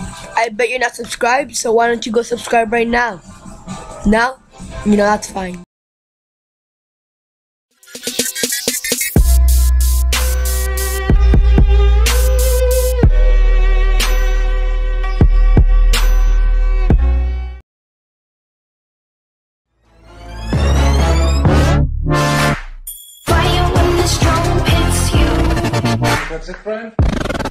I bet you're not subscribed, so why don't you go subscribe right now? Now? You know, that's fine. Fire when the storm hits you. That's it, friend?